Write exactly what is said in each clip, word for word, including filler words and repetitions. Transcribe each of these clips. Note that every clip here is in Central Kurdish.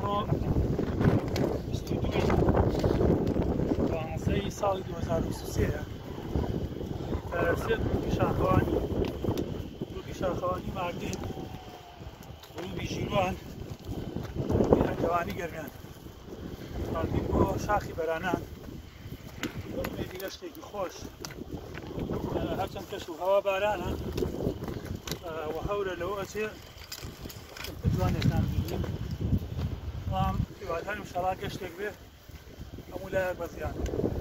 ئەمڕۆ بیست و دوو دوانزەی ساڵی دوو هەزار و بیست و سێیە. سێ گروپی شاخەوانی گروپی شاخەوانی ماردین، گروپی ژیروان، گروپی هەنگەوانی گەرمیان ماردین بۆ شاخی بەرانان. بەڵێ دیگە شتێکی خۆش، هەرچەند کەش و هەوا بارانە و هەورە لەوە ئەچێ جوانێکان بینین. بەڵام هیوادارم ئینشاڵڵا گەشتێک بێ هەموو لایەک بەزیان.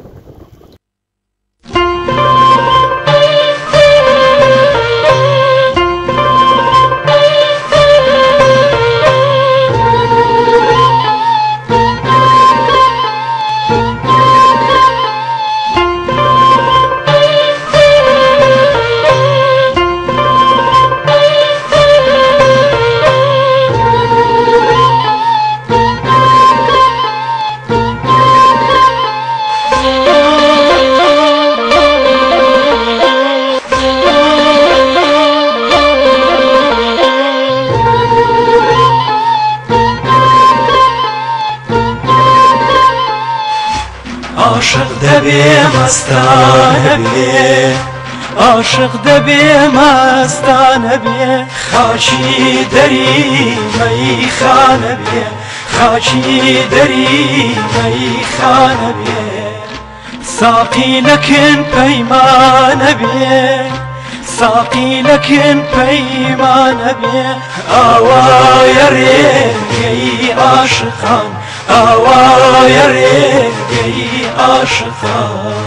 عاشق دەبێ مەستانە بێ، عاشق دەبێ مەستانە بێ، خاچی دەری مەیخانە بێ، خاچی دەری مەیخانە بێ، ساقی لەکن پەیمانە بێ، ساقی لەکن پەیمانە بێ، ئاوایە ڕێگەی عاشقان، ئاوایە ڕێگەی عاشقان.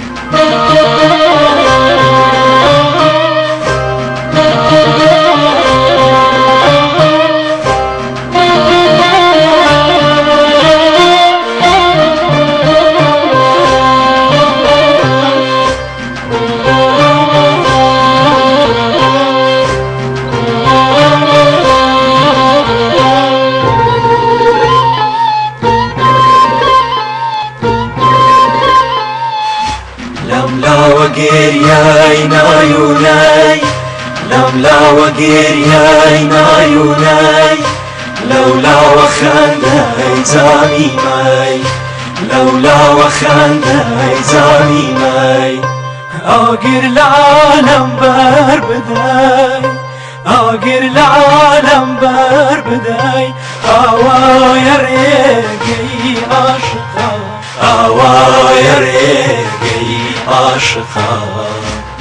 لەملاوە گێریای نایونای، لەملاوە گێریای نایونای، لەولاوە خەندەی جامی مای، لەولاوە خەندەی جامی مای، ئاگر لە عالەم بەر بدەی، ئاگر لە عالەم بەر بدەی، ئاوایە ڕێگەی عاشقان، ئاوایە ڕێگەی عاشقان.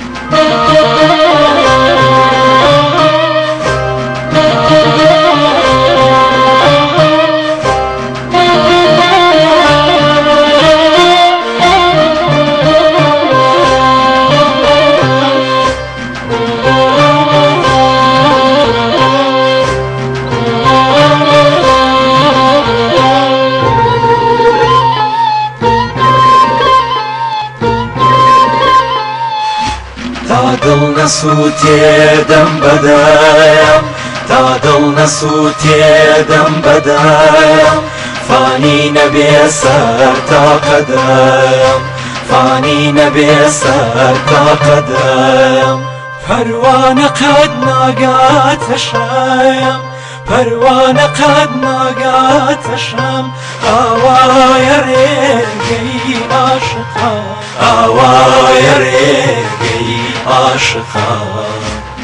تا دڵ نەسووتێ دەم بەدایەم، تا دڵ نەسووتێ دەم بەدایەم، فانی نەبێ سەر تا قەدەم، فانی نەبێ سەر تا قەدەم، پەروانە قەد ناگاتە شەم، پەروانە قەد ناگاتە شەم، ئاوایە ڕێگەی عاشقان، ئاوایە ڕێگەی عاشقان.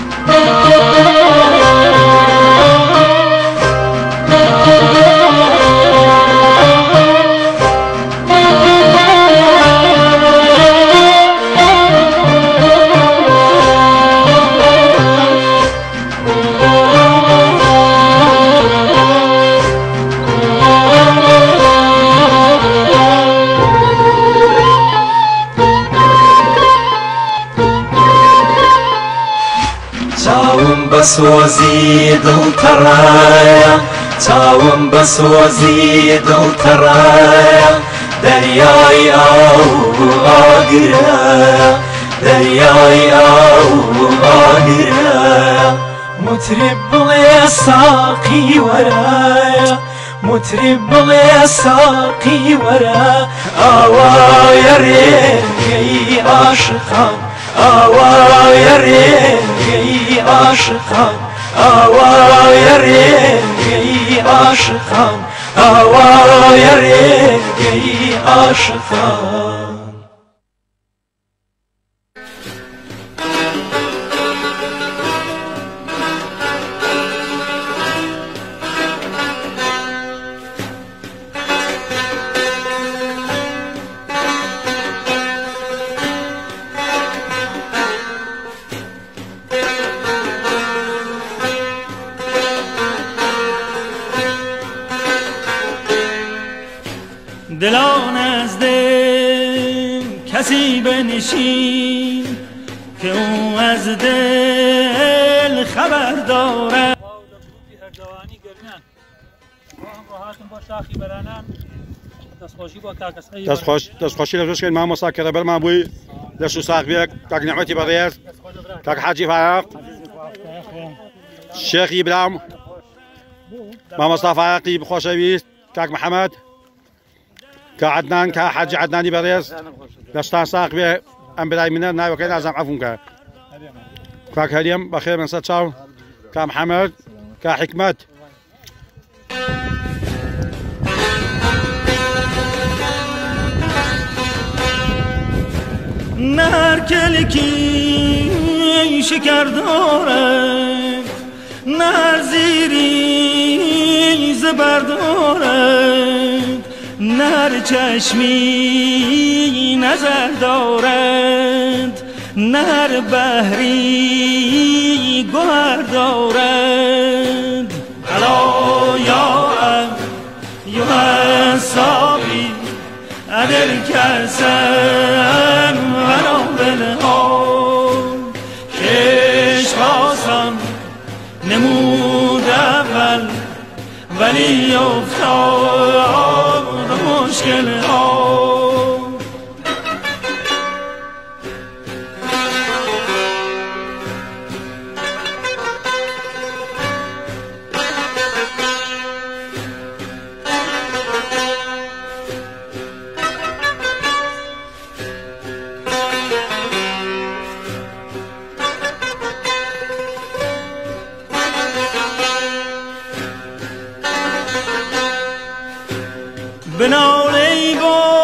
چاوم بە سۆزی دڵتەڕایە، چاوم بە سۆزی دڵتەڕایە، دەریای ئاو ئاگرایە، دەریای ئاو ئاگرایە، مطرب بڵێ ساقی وەرایە، مطرب بڵێ ساقی وەرە، ئاوایە ڕێگەی عاشقان، ئاوایە ڕێگەی عاشقان، ئاوایە ڕێگەی عاشقان، هواي ريقي عاشقان. دلان از دل کسی بنشین که او از دل خبر دارد. دەستخۆشی لە دۆشکەین مامۆستا بەرمان بووی لەش و ساقبێک کاک نعمەتی بەڕێز کاک حاجی فایق شێخی برام مامۆستا فایقی بخۆشەویست کاک محەممەد کە عەدنان کە حاجی عەدنانی بەڕێز لەشتا ساق بێ ئەم برای منە ناوەکەی نازانم عەفوم کە کاک هەرێم بەخێر من سەر چاو کا محەممەد کا حکمەت نهر کلکی شکر دارد نهر زیری زبر دارد نهر چشمی نظر دارد نهر بحری گوهر دارد الا یا یا صابی ادر کسم ولو بلها کش خواستم نمود اول ولی افتاد مشکل ها. بنال ای با